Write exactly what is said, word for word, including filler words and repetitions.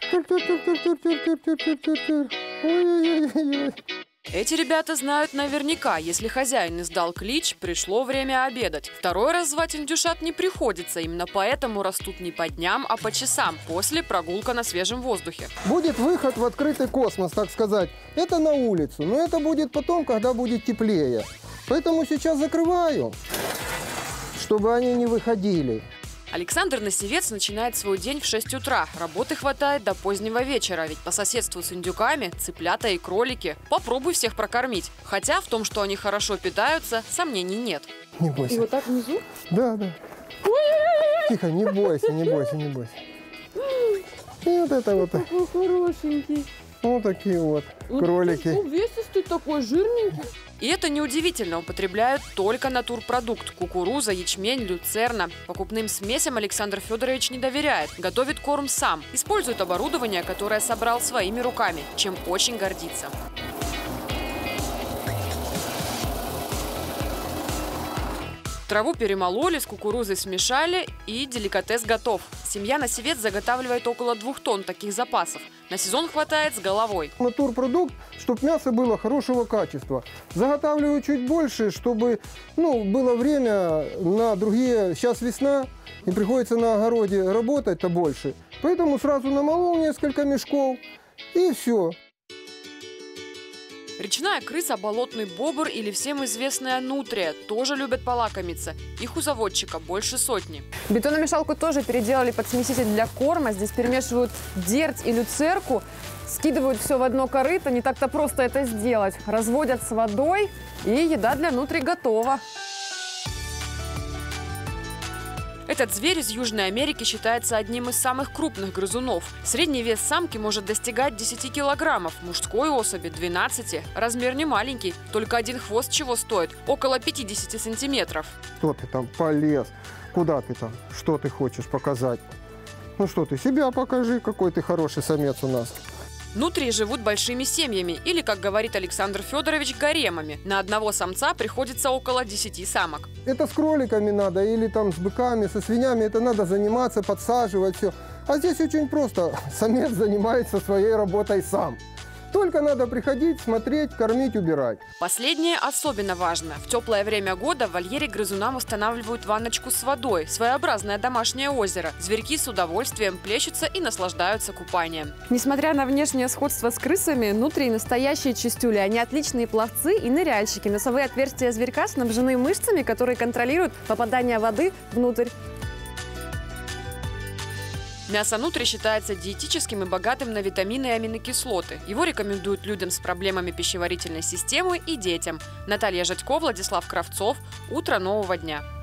Ой-ой-ой-ой-ой. Эти ребята знают наверняка, если хозяин издал клич, пришло время обедать. Второй раз звать индюшат не приходится, именно поэтому растут не по дням, а по часам, после прогулка на свежем воздухе. Будет выход в открытый космос, так сказать. Это на улицу, но это будет потом, когда будет теплее. Поэтому сейчас закрываю, чтобы они не выходили. Александр Насевец начинает свой день в шесть утра. Работы хватает до позднего вечера, ведь по соседству с индюками цыплята и кролики. Попробуй всех прокормить. Хотя в том, что они хорошо питаются, сомнений нет. Не бойся. И вот так внизу? Да, да. Тихо, не бойся, не бойся, не бойся. И вот это вот. Какой хорошенький. Вот такие вот кролики. Увесистый такой, жирненький. И это неудивительно, употребляют только натурпродукт – кукуруза, ячмень, люцерна. Покупным смесям Александр Федорович не доверяет, готовит корм сам, использует оборудование, которое собрал своими руками, чем очень гордится. Траву перемололи, с кукурузой смешали, и деликатес готов. Семья Насевец заготавливает около двух тонн таких запасов. На сезон хватает с головой. Натурпродукт, чтобы мясо было хорошего качества. Заготавливаю чуть больше, чтобы ну, было время на другие. Сейчас весна, и приходится на огороде работать-то больше. Поэтому сразу намолол несколько мешков, и все. Речная крыса, болотный бобр или всем известная нутрия тоже любят полакомиться. Их у заводчика больше сотни. Бетономешалку тоже переделали под смеситель для корма. Здесь перемешивают дерть и люцерку, скидывают все в одно корыто. Не так-то просто это сделать. Разводят с водой, и еда для нутрий готова. Этот зверь из Южной Америки считается одним из самых крупных грызунов. Средний вес самки может достигать десяти килограммов, мужской особи – двенадцати. Размер не маленький, только один хвост чего стоит – около пятидесяти сантиметров. Что ты там полез? Куда ты там? Что ты хочешь показать? Ну что ты, себя покажи, какой ты хороший самец у нас. Нутрии живут большими семьями или, как говорит Александр Федорович, гаремами. На одного самца приходится около десяти самок. Это с кроликами надо, или там с быками, со свиньями. Это надо заниматься, подсаживать все. А здесь очень просто. Самец занимается своей работой сам. Только надо приходить, смотреть, кормить, убирать. Последнее особенно важно. В теплое время года в вольере грызунам устанавливают ванночку с водой. Своеобразное домашнее озеро. Зверьки с удовольствием плещутся и наслаждаются купанием. Несмотря на внешнее сходство с крысами, нутрии настоящие чистюли. Они отличные пловцы и ныряльщики. Носовые отверстия зверька снабжены мышцами, которые контролируют попадание воды внутрь. Мясо нутрий считается диетическим и богатым на витамины и аминокислоты. Его рекомендуют людям с проблемами пищеварительной системы и детям. Наталья Жадько, Владислав Кравцов. Утро нового дня.